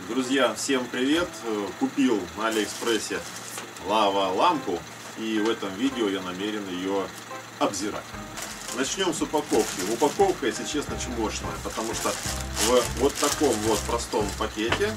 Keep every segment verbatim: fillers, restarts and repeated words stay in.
Друзья, всем привет! Купил на Алиэкспрессе лава-лампу, и в этом видео я намерен ее обзирать. Начнем с упаковки. Упаковка, если честно, чмошная, потому что в вот таком вот простом пакете,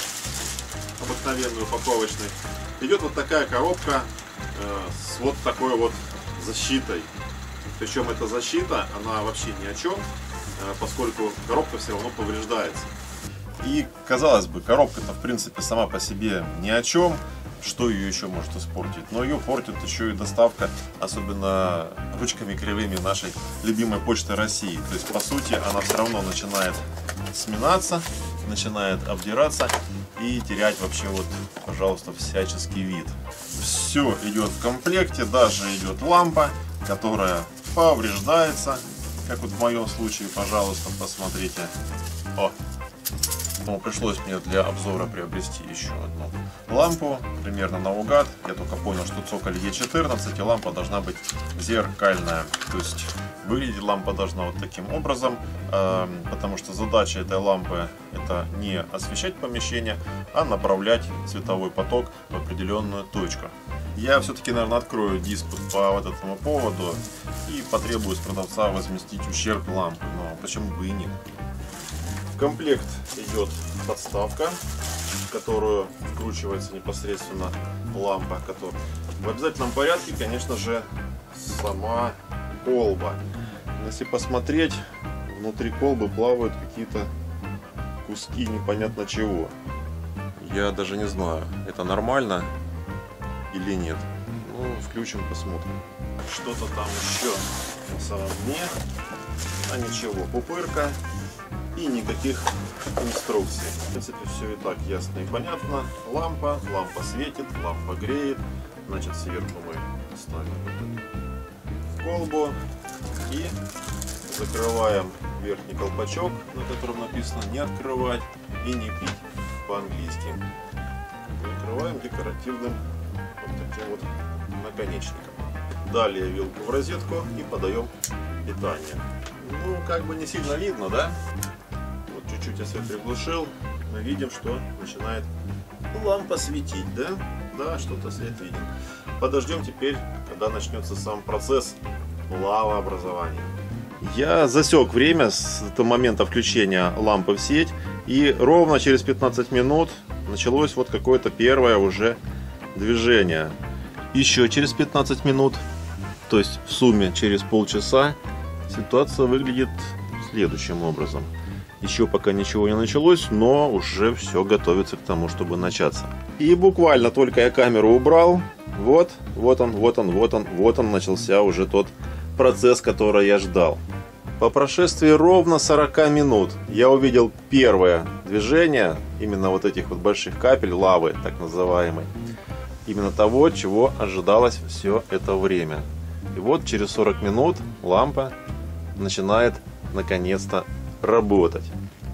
обыкновенный упаковочный, идет вот такая коробка э, с вот такой вот защитой. Причем эта защита, она вообще ни о чем, э, поскольку коробка все равно повреждается. И, казалось бы, коробка-то в принципе сама по себе ни о чем, что ее еще может испортить. Но ее портит еще и доставка, особенно ручками кривыми нашей любимой Почты России. То есть, по сути, она все равно начинает сминаться, начинает обдираться и терять вообще вот, пожалуйста, всяческий вид. Все идет в комплекте, даже идет лампа, которая повреждается, как вот в моем случае, пожалуйста, посмотрите. О! Но пришлось мне для обзора приобрести еще одну лампу, примерно наугад. Я только понял, что цоколь Е четырнадцать, и лампа должна быть зеркальная. То есть выглядеть лампа должна вот таким образом, потому что задача этой лампы это не освещать помещение, а направлять световой поток в определенную точку. Я все-таки, наверное, открою диспут по вот этому поводу и потребую с продавца возместить ущерб лампы. Но почему бы и нет? В комплект идет подставка, в которую вкручивается непосредственно лампа. Которая... В обязательном порядке, конечно же, сама колба. Если посмотреть, внутри колбы плавают какие-то куски непонятно чего. Я даже не знаю, это нормально или нет. Ну, включим, посмотрим. Что-то там еще на самом дне. А ничего, пупырка. И никаких инструкций. В принципе, все и так ясно и понятно. Лампа, лампа светит, лампа греет. Значит, сверху мы ставим вот эту колбу и закрываем верхний колпачок, на котором написано «не открывать» и «не пить» по-английски. Закрываем декоративным вот таким вот наконечником. Далее вилку в розетку и подаем питание. Ну, как бы не сильно видно, да? Чуть-чуть я свет приглушил, мы видим, что начинает лампа светить, да? Да, что-то свет виден. Подождем теперь, когда начнется сам процесс лавообразования. Я засек время с этого момента включения лампы в сеть, и ровно через пятнадцать минут началось вот какое-то первое уже движение. Еще через пятнадцать минут, то есть в сумме через полчаса, ситуация выглядит следующим образом. Еще пока ничего не началось, но уже все готовится к тому, чтобы начаться. И буквально только я камеру убрал, вот, вот он, вот он, вот он, вот он начался уже тот процесс, который я ждал. По прошествии ровно сорока минут я увидел первое движение, именно вот этих вот больших капель лавы, так называемой. Именно того, чего ожидалось все это время. И вот через сорок минут лампа начинает наконец-то работать.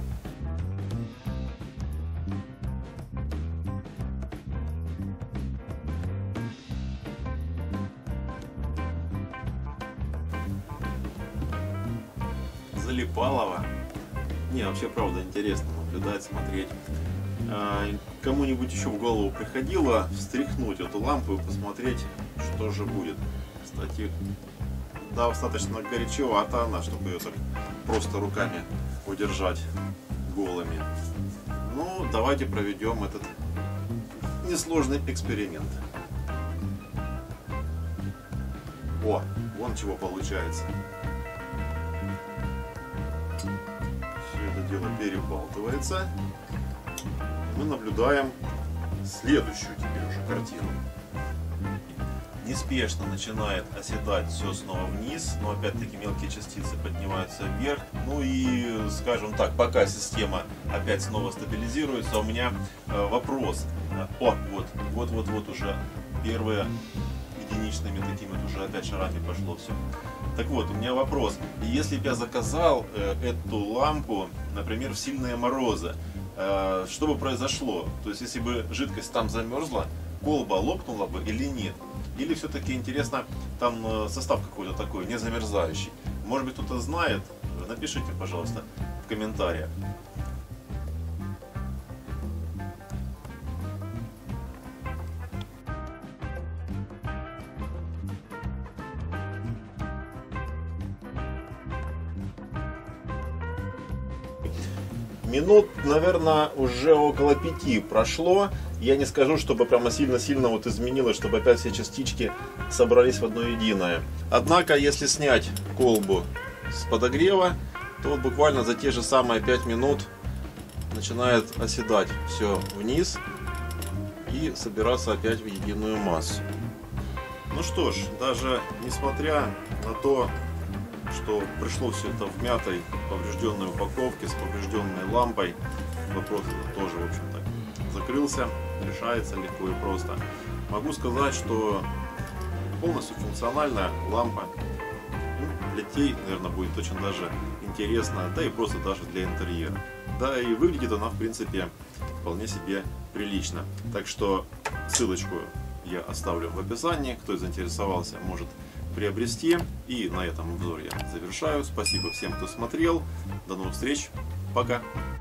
Залипалово. Не, вообще правда интересно наблюдать, смотреть. А, кому-нибудь еще в голову приходило встряхнуть эту лампу и посмотреть, что же будет. Кстати, достаточно горячевата она, чтобы ее так просто руками удержать голыми. Ну, давайте проведем этот несложный эксперимент. О, вон чего получается. Все это дело перебалтывается. Мы наблюдаем следующую теперь уже картину. Неспешно начинает оседать все снова вниз, но опять-таки мелкие частицы поднимаются вверх. Ну и, скажем так, пока система опять снова стабилизируется, у меня э, вопрос. О, вот, вот, вот, вот уже первые единичными такими вот уже опять шарами пошло все. Так вот, у меня вопрос. Если бы я заказал э, эту лампу, например, в сильные морозы, э, что бы произошло? То есть, если бы жидкость там замерзла, колба лопнула бы или нет? Или все-таки интересно, там состав какой-то такой, не замерзающий? Может быть, кто-то знает? Напишите, пожалуйста, в комментариях. Минут, наверное, уже около пяти прошло. Я не скажу, чтобы прямо сильно-сильно вот изменилось, чтобы опять все частички собрались в одно единое. Однако, если снять колбу с подогрева, то вот буквально за те же самые пять минут начинает оседать все вниз и собираться опять в единую массу. Ну что ж, даже несмотря на то, что пришло все это в мятой, поврежденной упаковке, с поврежденной лампой, вопрос тоже, в общем-то, закрылся, решается легко и просто. Могу сказать, что полностью функциональная лампа, ну, для детей, наверное, будет очень даже интересно, да и просто даже для интерьера. Да и выглядит она, в принципе, вполне себе прилично. Так что ссылочку я оставлю в описании, кто заинтересовался, может приобрести. И на этом обзор я завершаю. Спасибо всем, кто смотрел. До новых встреч. Пока.